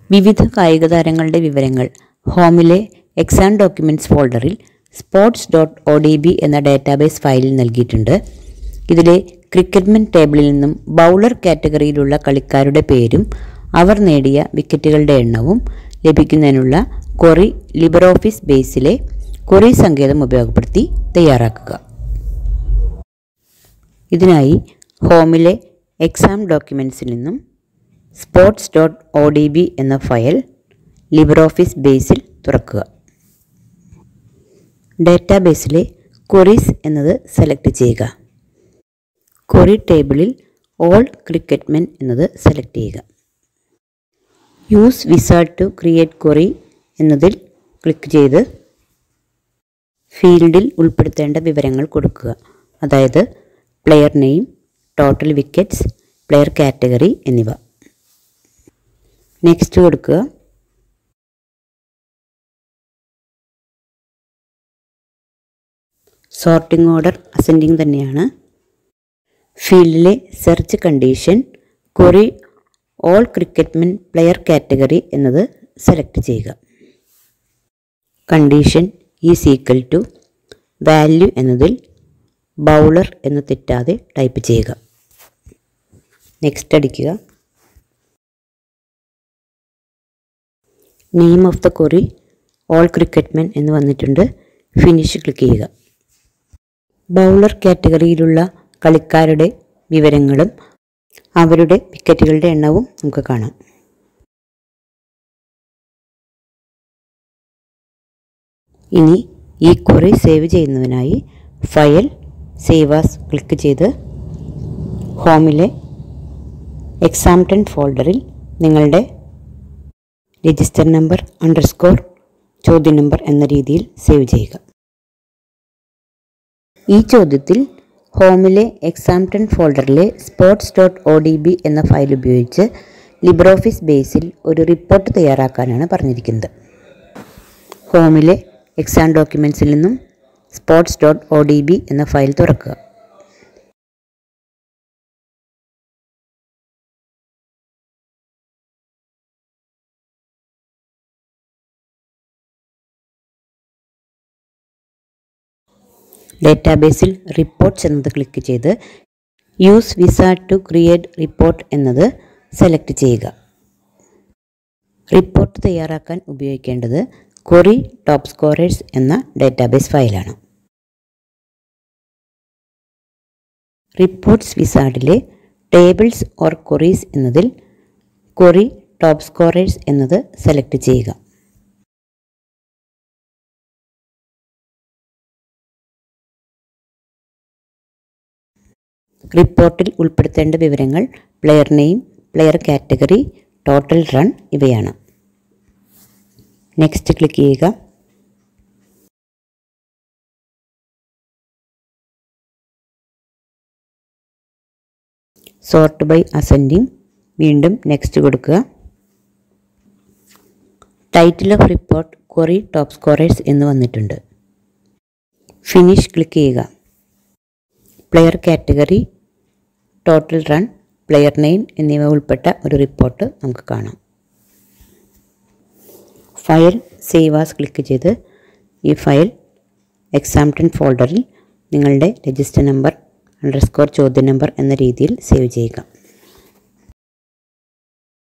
വിവിധ കായിക താരങ്ങളുടെ വിവരങ്ങൾ ഹോമിലെ എക്സാം ഡോക്യുമെൻറ്റ്സ് ഫോൾഡറിൽ sports.odb എന്ന ഡാറ്റാബേസ് ഫയലിൽ നൽകിയിട്ടുണ്ട്. ഇതിലെ ക്രിക്കറ്റ്മെൻ ടേബിളിൽ നിന്നും ബൗളർ കാറ്റഗറിയിലുള്ള കളിക്കാരുടെ പേരും അവർ നേടിയ വിക്കറ്റുകളുടെ എണ്ണവും ലഭിക്കുന്നതിനുള്ള ക്വറി ലിബ്രെഓഫീസ് ബേസിലെ ക്വറി സങ്കേതം ഉപയോഗപ്പെടുത്തി തയ്യാറാക്കുക. ഇതിനായി ഹോമിലെ എക്സാം ഡോക്യുമെൻറ്റ്സിൽ നിന്നും sports.odb എന്ന ഫയൽ ലിബ്രെഓഫീസ് ബേസിൽ തുറക്കുക. ഡാറ്റാബേസിലെ ക്വറീസ് എന്നത് സെലക്ട് ചെയ്യുക. ക്വറി ടേബിളിൽ ഓൾ ക്രിക്കറ്റ്മെൻ എന്നത് സെലക്ട് ചെയ്യുക. Use wizard to create query എന്നതിൽ ക്ലിക്ക് ചെയ്ത് ഫീൽഡിൽ ഉൾപ്പെടുത്തേണ്ട വിവരങ്ങൾ കൊടുക്കുക. അതായത് player name, total wickets, player category എന്നിവ. നെക്സ്റ്റ് കൊടുക്കുക. സോർട്ടിംഗ് ഓർഡർ അസെൻഡിങ് തന്നെയാണ്. ഫീൽഡിലെ search condition query all cricketmen player category എന്നത് സെലക്ട് ചെയ്യുക. Condition is equal to value എന്നതിൽ ബൗളർ എന്ന് തെറ്റാതെ ടൈപ്പ് ചെയ്യുക. നെക്സ്റ്റ് അടിക്കുക. Name of the query all cricketmen എന്ന് വന്നിട്ടുണ്ട്. ഫിനിഷ് ക്ലിക്ക് ചെയ്യുക. ബൗളർ കാറ്റഗറിയിലുള്ള കളിക്കാരുടെ വിവരങ്ങളും അവരുടെ വിക്കറ്റുകളുടെ എണ്ണവും നമുക്ക് കാണാം. ഇനി ഈ ക്വറി സേവ് ചെയ്യുന്നതിനായി ഫയൽ സേവ് ആസ് ക്ലിക്ക് ചെയ്ത് ഹോമിലെ എക്സാം10 ഫോൾഡറിൽ നിങ്ങളുടെ രജിസ്റ്റർ നമ്പർ _ ചോദ്യ നമ്പർ എന്ന രീതിയിൽ സേവ് ചെയ്യുക. ഈ ചോദ്യത്തിൽ ഹോമിലെ എക്സാം10 ഫോൾഡറിലെ sports.odb എന്ന ഫയൽ ഉപയോഗിച്ച് ലിബ്രെഓഫീസ് ബേസിൽ ഒരു റിപ്പോർട്ട് തയ്യാറാക്കാനാണ് പറഞ്ഞിരിക്കുന്നത്. ഹോമിലെ എക്സാം ഡോക്യുമെൻറ്റ്സിൽ നിന്നും sports.odb എന്ന ഫയൽ തുറക്കുക. ഡാറ്റാബേസിൽ റിപ്പോർട്ട്സ് എന്നത് ക്ലിക്ക് ചെയ്ത് use wizard to create report എന്നത് സെലക്ട് ചെയ്യുക. റിപ്പോർട്ട് തയ്യാറാക്കാൻ ഉപയോഗിക്കേണ്ടത് ക്വറി ടോപ്പ് സ്കോറേഴ്സ് എന്ന ഡാറ്റാബേസ് ഫയലാണ്. റിപ്പോർട്ട്സ് വിസാർഡിലെ ടേബിൾസ് ഓർ ക്വറീസ് എന്നതിൽ ക്വറി ടോപ്പ് സ്കോറേഴ്സ് എന്നത് സെലക്ട് ചെയ്യുക. റിപ്പോർട്ടിൽ ഉൾപ്പെടുത്തേണ്ട വിവരങ്ങൾ player name, player category, total run ഇവയാണ്. നെക്സ്റ്റ് ക്ലിക്ക് ചെയ്യുക. സോർട്ട് ബൈ അസെൻഡിങ്, വീണ്ടും നെക്സ്റ്റ് കൊടുക്കുക. Title of report query top scorers എന്ന് വന്നിട്ടുണ്ട്. ഫിനിഷ് ക്ലിക്ക് ചെയ്യുക. Player category, total run, player name എന്നിവ ഉൾപ്പെട്ട ഒരു റിപ്പോർട്ട് നമുക്ക് കാണാം. ഫയൽ സേവ് ആസ് ക്ലിക്ക് ചെയ്ത് ഈ ഫയൽ എക്സാം10 ഫോൾഡറിൽ നിങ്ങളുടെ രജിസ്റ്റർ നമ്പർ _ ചോദ്യ നമ്പർ എന്ന രീതിയിൽ സേവ് ചെയ്യുക.